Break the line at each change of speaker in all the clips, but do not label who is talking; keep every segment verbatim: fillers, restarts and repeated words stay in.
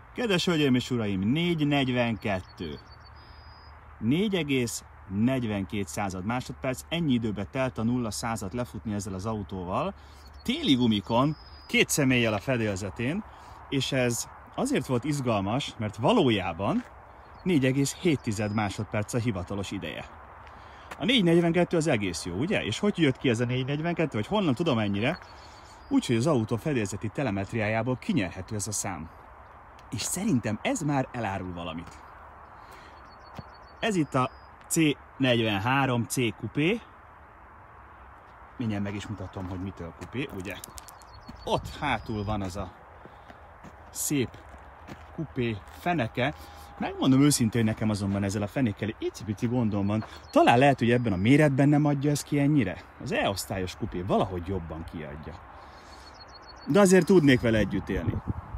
Kedves hölgyeim és uraim, négy negyvenkettő. négy egész negyvenkét század másodperc, ennyi időbe telt a nulla százat lefutni ezzel az autóval. Téli gumikon, két személlyel a fedélzetén, és ez azért volt izgalmas, mert valójában négy egész hét másodperc a hivatalos ideje. A négy negyvenkettő az egész jó, ugye? És hogy jött ki ez a négy negyvenkettő, vagy honnan tudom ennyire? Úgyhogy az autó fedélzeti telemetriájából kinyerhető ez a szám. És szerintem ez már elárul valamit. Ez itt a C negyvenhárom C kupé. Mindjárt meg is mutatom, hogy mitől kupé, ugye? Ott hátul van az a szép kupé feneke. Megmondom őszintén, nekem azonban ezzel a fenékkel icipici gondom van. Talán lehet, hogy ebben a méretben nem adja ez ki ennyire. Az E-osztályos kupé valahogy jobban kiadja. De azért tudnék vele együtt élni.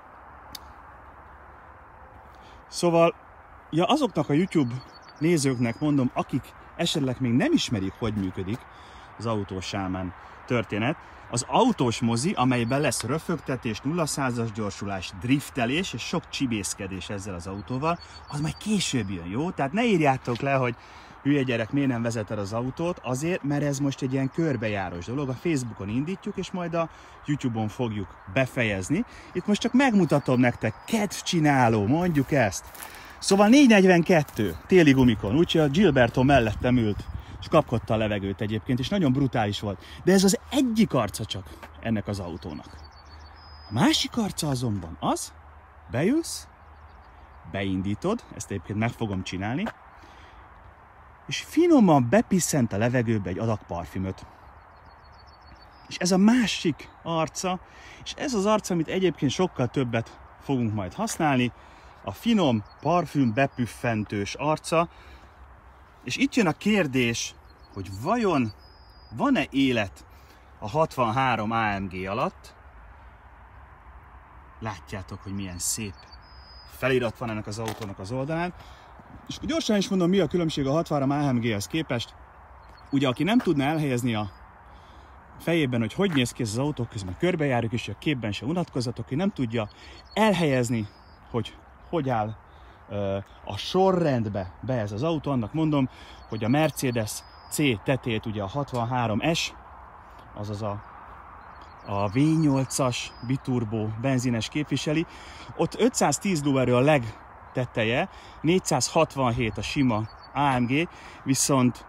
Szóval, ja, azoknak a YouTube nézőknek mondom, akik esetleg még nem ismerik, hogy működik az autós sámán történet, az autós mozi, amelyben lesz röfögtetés, nulla százas gyorsulás, driftelés és sok csibészkedés ezzel az autóval, az majd később jön, jó? Tehát ne írjátok le, hogy hülye gyerek, miért nem vezeted az autót, azért, mert ez most egy ilyen körbejárós dolog, a Facebookon indítjuk, és majd a YouTube-on fogjuk befejezni. Itt most csak megmutatom nektek, kedvcsináló, mondjuk ezt. Szóval négy negyvenkettő téli gumikon, úgyhogy a Gilberto mellettem ült, és kapkodta a levegőt egyébként, és nagyon brutális volt. De ez az egyik arca csak ennek az autónak. A másik arca azonban az, beülsz, beindítod, ezt egyébként meg fogom csinálni, és finoman bepisszent a levegőbe egy adag parfümöt. És ez a másik arca, és ez az arca, amit egyébként sokkal többet fogunk majd használni, a finom parfüm bepüffentős arca. És itt jön a kérdés, hogy vajon van-e élet a hatvanhárom á em gé alatt? Látjátok, hogy milyen szép felirat van ennek az autónak az oldalán. És gyorsan is mondom, mi a különbség a hatvanhárom á em géhez képest. Ugye, aki nem tudná elhelyezni a fejében, hogy hogy néz ki ez az autó, közben körbejárjuk, és a képben se unatkozzatok, hogy nem tudja elhelyezni, hogy hogy áll a sorrendbe be ez az autó. Annak mondom, hogy a Mercedes C tetét ugye a hatvanhárom es, azaz a, a vé nyolcas biturbo benzines képviseli. Ott ötszáztíz lóerő a legteteje, négyszázhatvanhét a sima á em gé, viszont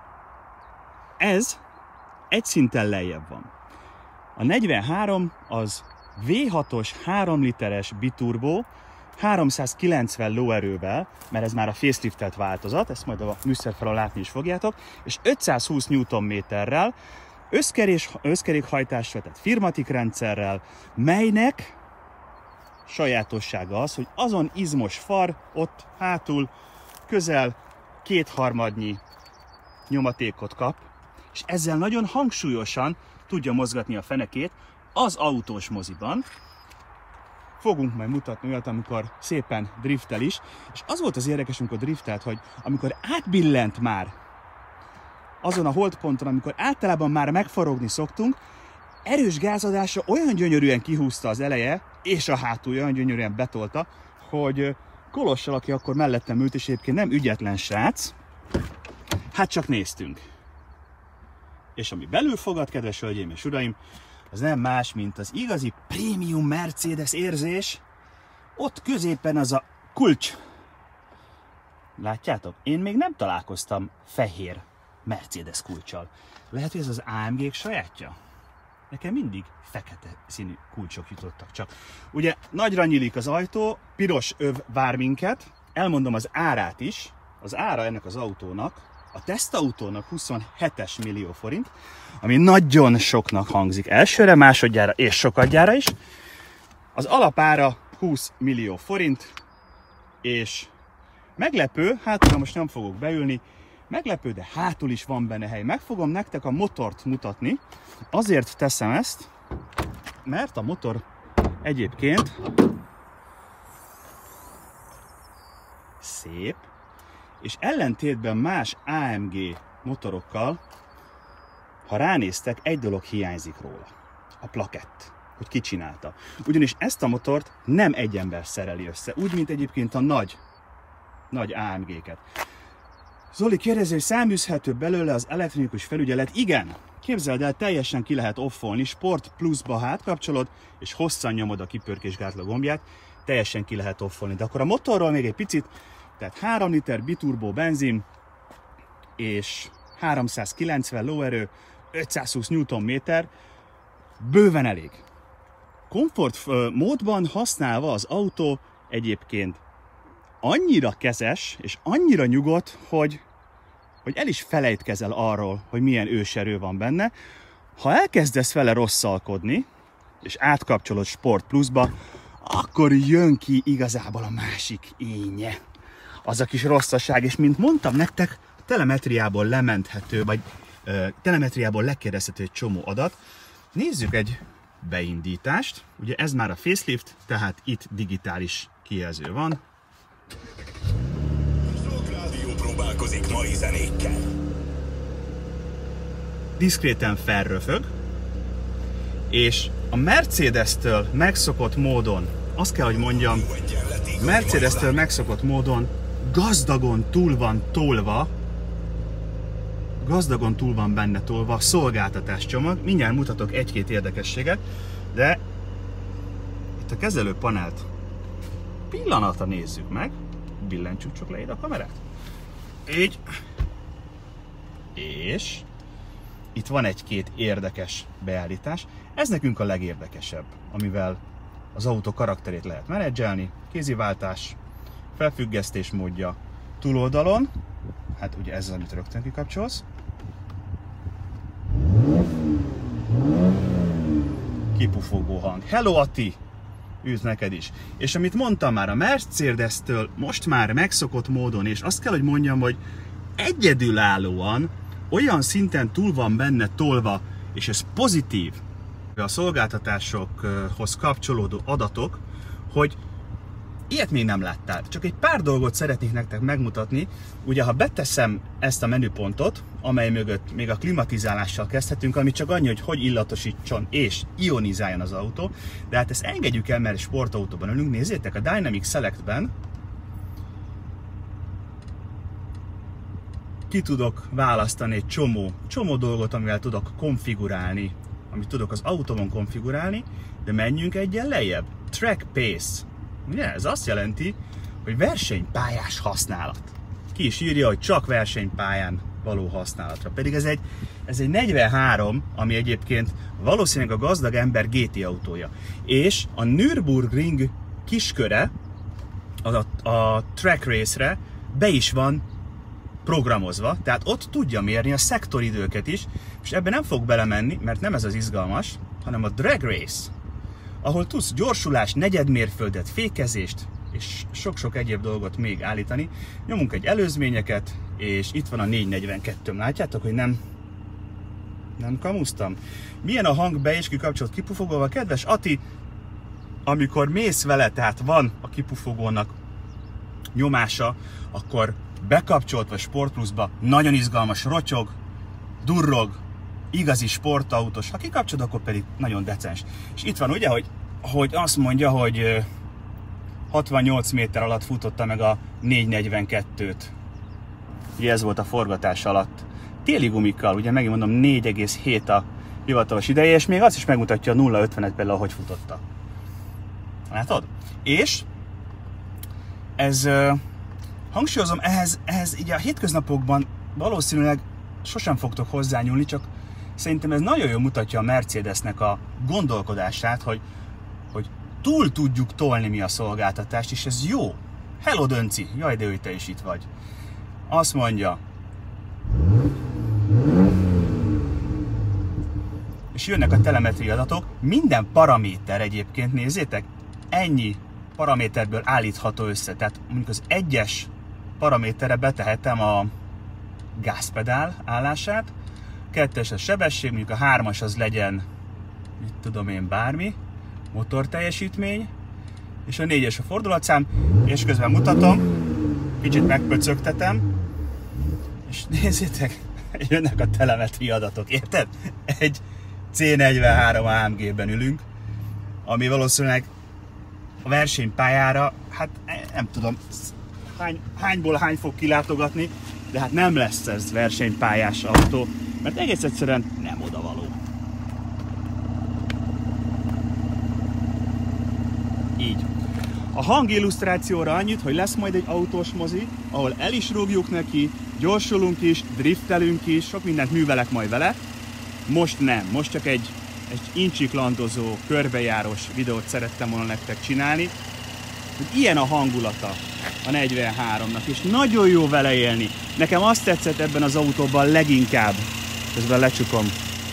ez egy szinten lejjebb van. A negyvenhárom az vé hatos három literes biturbo, háromszázkilencven lóerővel, mert ez már a faceliftelt változat, ezt majd a műszerfalon látni is fogjátok, és ötszázhúsz newtonméterrel, összkerékhajtással, tehát firmatik rendszerrel, melynek sajátossága az, hogy azon izmos far ott hátul közel kétharmadnyi nyomatékot kap, és ezzel nagyon hangsúlyosan tudja mozgatni a fenekét az autós moziban. Fogunk majd mutatni olyat, amikor szépen driftel is, és az volt az érdekes, amikor driftelt, hogy amikor átbillent már azon a holdponton, amikor általában már megforogni szoktunk, erős gázadása olyan gyönyörűen kihúzta az eleje, és a hátulja olyan gyönyörűen betolta, hogy Kolossal, aki akkor mellettem ült, és egyébként nem ügyetlen srác, hát csak néztünk. És ami belül fogad, kedves hölgyeim és uraim, az nem más, mint az igazi prémium Mercedes érzés. Ott középen az a kulcs. Látjátok? Én még nem találkoztam fehér Mercedes kulccsal. Lehet, hogy ez az á em gék sajátja? Nekem mindig fekete színű kulcsok jutottak csak. Ugye nagyra nyílik az ajtó, piros öv vár minket. Elmondom az árát is. Az ára ennek az autónak, a tesztautónak huszonhetes millió forint, ami nagyon soknak hangzik elsőre, másodjára és sokadjára is. Az alapára húsz millió forint, és meglepő, hátul most nem fogok beülni, meglepő, de hátul is van benne hely. Meg fogom nektek a motort mutatni, azért teszem ezt, mert a motor egyébként szép, és ellentétben más á em gé motorokkal, ha ránéztek, egy dolog hiányzik róla. A plakett. hogy ki csinálta. Ugyanis ezt a motort nem egy ember szereli össze, úgy, mint egyébként a nagy, nagy á em gé-ket. Zoli kérdezi, hogy száműzhető belőle az elektronikus felügyelet? Igen! Képzeld el, teljesen ki lehet offolni, Sport Plus-ba hátkapcsolod, és hosszan nyomod a kipörkésgátló gombját, teljesen ki lehet offolni. De akkor a motorról még egy picit, tehát három liter biturbó benzin, és háromszázkilencven lóerő, ötszázhúsz newtonméter, bőven elég. Komfort módban használva az autó egyébként annyira kezes, és annyira nyugodt, hogy, hogy el is felejtkezel arról, hogy milyen őserő van benne. Ha elkezdesz vele rosszalkodni, és átkapcsolod Sport Plus-ba, akkor jön ki igazából a másik énje. Az a kis rosszaság, és mint mondtam nektek, telemetriából lementhető, vagy ö, telemetriából lekérdezhető egy csomó adat. Nézzük egy beindítást. Ugye ez már a facelift, tehát itt digitális kijelző van.
Rock Rádió próbálkozik mai zenékkel.
Diszkréten felröfög, és a Mercedes-től megszokott módon, azt kell, hogy mondjam, Mercedes-től megszokott módon gazdagon túl van tolva, gazdagon túl van benne tolva a szolgáltatás csomag. Mindjárt mutatok egy-két érdekességet, de itt a kezelőpanelt pillanatra nézzük meg. Billentsük csak le ide a kamerát. Így. És itt van egy-két érdekes beállítás. Ez nekünk a legérdekesebb, amivel az autó karakterét lehet menedzselni. Kéziváltás, felfüggesztés módja, túloldalon, hát ugye ez az, amit rögtön kikapcsolsz. Kipufogó hang. Hello Atti! Üdv neked is. És amit mondtam már, a Mercedes-től most már megszokott módon, és azt kell, hogy mondjam, hogy egyedülállóan olyan szinten túl van benne tolva, és ez pozitív a szolgáltatásokhoz kapcsolódó adatok, hogy ilyet még nem láttál. Csak egy pár dolgot szeretnék nektek megmutatni. Ugye, ha beteszem ezt a menüpontot, amely mögött még a klimatizálással kezdhetünk, ami csak annyi, hogy hogy illatosítson és ionizáljon az autó, de hát ezt engedjük el, mert sportautóban ülünk. Nézzétek, a Dynamic Select-ben ki tudok választani egy csomó, csomó dolgot, amivel tudok konfigurálni, amit tudok az autóban konfigurálni, de menjünk egyen lejjebb. Track Pace. Ugye, ez azt jelenti, hogy versenypályás használat. Ki is írja, hogy csak versenypályán való használatra. Pedig ez egy, ez egy negyvenhárom, ami egyébként valószínűleg a gazdag ember gé té autója. És a Nürburgring kisköre, a, a track race-re be is van programozva, tehát ott tudja mérni a szektoridőket is, és ebben nem fog belemenni, mert nem ez az izgalmas, hanem a drag race, ahol tudsz gyorsulás, negyedmérföldet, fékezést, és sok-sok egyéb dolgot még állítani. Nyomunk egy előzményeket, és itt van a négyszáznegyvenkettő. Látjátok, hogy nem, nem kamusztam? Milyen a hang be és kikapcsolt kipufogóval? Kedves Ati, amikor mész vele, tehát van a kipufogónak nyomása, akkor bekapcsolt vagy Sport Plus-ba, nagyon izgalmas, rotyog, durrog, igazi sportautós. Ha kikapcsolod, akkor pedig nagyon decens. És itt van ugye, hogy, hogy azt mondja, hogy hatvannyolc méter alatt futotta meg a négyszáznegyvenkettőt. Ugye ez volt a forgatás alatt. Téli gumikkal, ugye megint mondom, négy egész hét a hivatalos ideje, és még azt is megmutatja a nulla ötvenet például, hogy futotta. Látod? És ez, hangsúlyozom, ehhez, ehhez így a hétköznapokban valószínűleg sosem fogtok hozzányúlni, csak szerintem ez nagyon jól mutatja a Mercedesnek a gondolkodását, hogy, hogy túl tudjuk tolni mi a szolgáltatást, és ez jó. Hello Dönci, jaj, de ő te is itt vagy. Azt mondja, és jönnek a telemetri adatok, minden paraméter egyébként, nézzétek, ennyi paraméterből állítható össze. Tehát mondjuk az egyes paraméterre betehetem a gázpedál állását, kettes a sebesség, mondjuk a hármas az legyen, mit tudom én, bármi, motor teljesítmény, és a négyes a fordulatszám, és közben mutatom, kicsit megpöcögtetem, és nézzétek, jönnek a telemetri adatok, érted? Egy cé negyvenhárom á em gében ülünk, ami valószínűleg a versenypályára, hát nem tudom, hány, hányból hány fog kilátogatni, de hát nem lesz ez versenypályás autó, mert egész egyszerűen nem odavaló. Így. A hangillusztrációra annyit, hogy lesz majd egy autós mozi, ahol el is rúgjuk neki, gyorsulunk is, driftelünk is, sok mindent művelek majd vele. Most nem, most csak egy, egy incsiklandozó, körbejárós videót szerettem volna nektek csinálni. Ilyen a hangulata a negyvenháromnak, és nagyon jó vele élni. Nekem azt tetszett ebben az autóban leginkább. Közben lecsukom.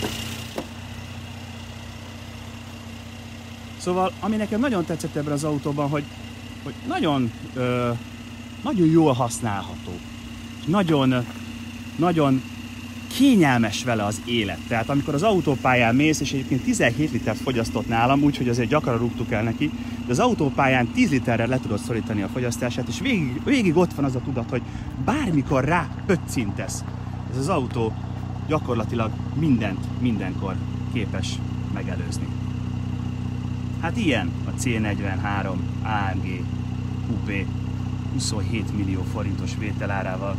Szóval, ami nekem nagyon tetszett ebben az autóban, hogy, hogy nagyon, ö, nagyon jól használható. Nagyon, nagyon kényelmes vele az élet. Tehát amikor az autópályán mész, és egyébként tizenhét litert fogyasztott nálam, úgyhogy azért gyakran rúgtuk el neki, de az autópályán tíz literre le tudod szorítani a fogyasztását, és végig, végig ott van az a tudat, hogy bármikor rá pöccintesz. Ez az autó gyakorlatilag mindent, mindenkor képes megelőzni. Hát ilyen a cé negyvenhárom á em gé Coupé huszonhét millió forintos vételárával.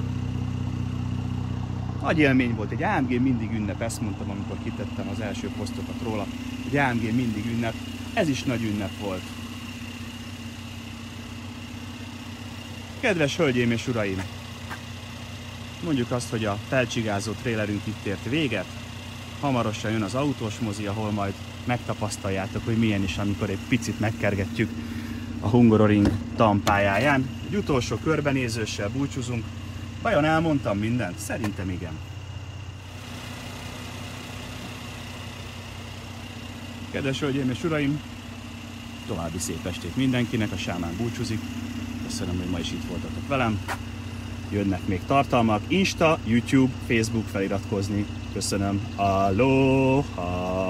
Nagy élmény volt, egy á em gé mindig ünnep, ezt mondtam, amikor kitettem az első posztokat róla, egy á em gé mindig ünnep, ez is nagy ünnep volt. Kedves hölgyeim és uraim! Mondjuk azt, hogy a felcsigázó trélerünk itt ért véget, hamarosan jön az autós mozi, ahol majd megtapasztaljátok, hogy milyen is, amikor egy picit megkergetjük a Hungaroring tanpályáján. Egy utolsó körbenézőssel búcsúzunk. Vajon elmondtam mindent? Szerintem igen. Kedves hölgyeim és uraim, további szép estét mindenkinek, a Sámán búcsúzik. Köszönöm, hogy ma is itt voltatok velem. Jönnek még tartalmak, Insta, YouTube, Facebook feliratkozni. Köszönöm. Aloha!